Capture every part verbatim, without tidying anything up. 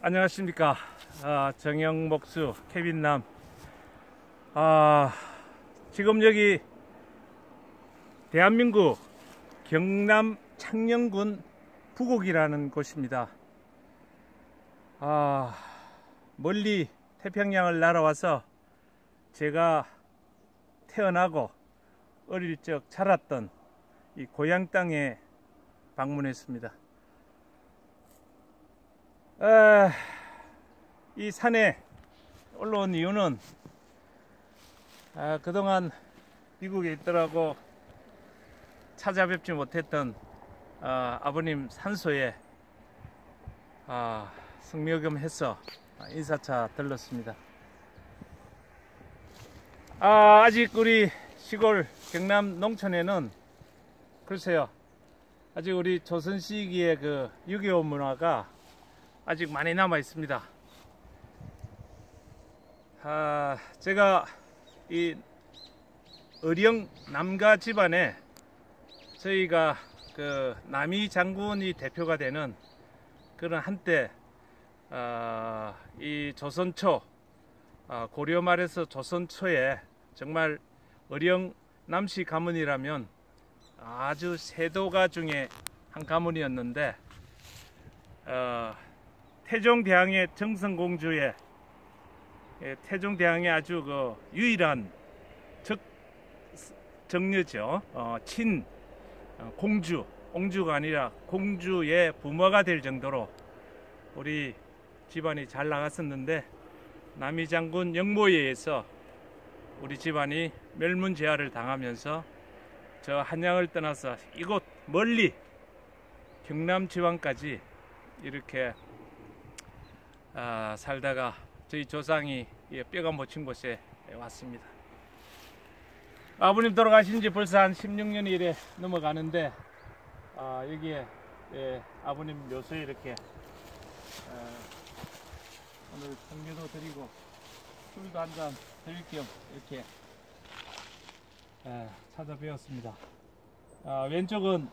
안녕하십니까. 아, 정영목수 케빈남. 아, 지금 여기 대한민국 경남 창녕군 부곡이라는 곳입니다. 아, 멀리 태평양을 날아와서 제가 태어나고 어릴 적 자랐던 이 고향 땅에 방문했습니다. 아, 이 산에 올라온 이유는 아, 그동안 미국에 있더라고 찾아뵙지 못했던 아, 아버님 산소에 아, 승려겸해서 인사차 들렀습니다. 아, 아직 우리 시골 경남 농촌에는 글쎄요, 아직 우리 조선 시기의 그 육이오 문화가 아직 많이 남아 있습니다. 아, 제가 이 의령 남가 집안에 저희가 그 남이 장군이 대표가 되는 그런 한때 어, 이 조선초 어, 고려 말에서 조선초에 정말 의령 남씨 가문이라면 아주 세도가 중에 한 가문이었는데 어, 태종대왕의 정성공주의 태종대왕의 아주 그 유일한 적 정녀죠. 어, 친 어, 공주, 공주가 아니라 공주의 부모가 될 정도로 우리 집안이 잘 나갔었는데 남이 장군 영모에 의해서 우리 집안이 멸문제하를 당하면서 저 한양을 떠나서 이곳 멀리 경남 지방까지 이렇게 아, 살다가 저희 조상이 뼈가 묻힌 곳에 왔습니다. 아버님 돌아가신 지 벌써 한 십육 년이 이래 넘어가는데 아, 여기에 예, 아버님 묘소에 이렇게 어, 오늘 성례도 드리고 술도 한잔 드릴 겸 이렇게 예, 찾아뵈었습니다. 아, 왼쪽은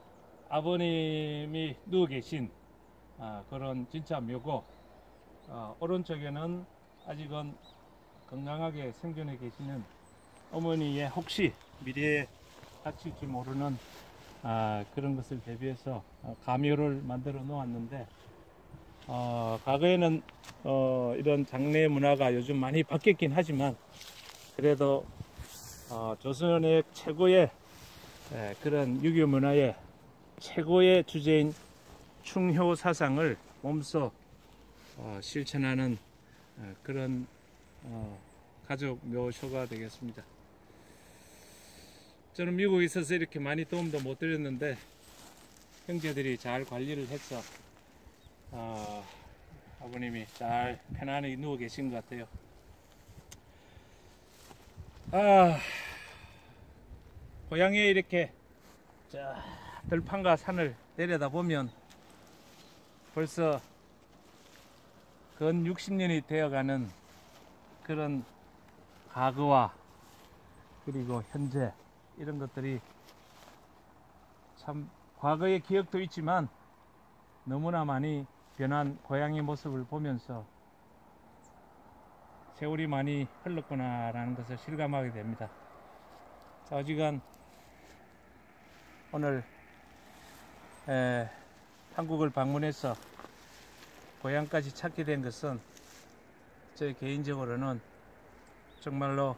아버님이 누워 계신 아, 그런 진짜 묘고 어, 오른쪽에는 아직은 건강하게 생존해 계시는 어머니의 혹시 미래에 닥칠지 모르는 아, 그런 것을 대비해서 어, 가묘를 만들어 놓았는데 어, 과거에는 어, 이런 장례 문화가 요즘 많이 바뀌었긴 하지만 그래도 어, 조선의 최고의 에, 그런 유교 문화의 최고의 주제인 충효 사상을 몸소 어, 실천하는 어, 그런 어, 가족 묘소가 되겠습니다. 저는 미국에 있어서 이렇게 많이 도움도 못 드렸는데 형제들이 잘 관리를 해서 어, 아버님이 잘 편안하게 누워 계신 것 같아요. 아, 고향에 이렇게 자, 들판과 산을 내려다 보면 벌써 근 육십 년이 되어가는 그런 과거와 그리고 현재 이런 것들이 참 과거의 기억도 있지만 너무나 많이 변한 고향의 모습을 보면서 세월이 많이 흘렀구나 라는 것을 실감하게 됩니다. 자, 어지간 오늘 에, 한국을 방문해서 고향까지 찾게 된 것은 제 개인적으로는 정말로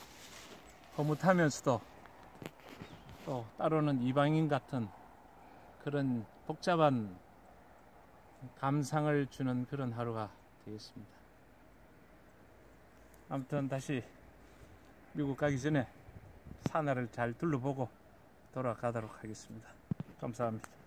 허무하면서도 또 따로는 이방인 같은 그런 복잡한 감상을 주는 그런 하루가 되겠습니다. 아무튼 다시 미국 가기 전에 산하를 잘 둘러보고 돌아가도록 하겠습니다. 감사합니다.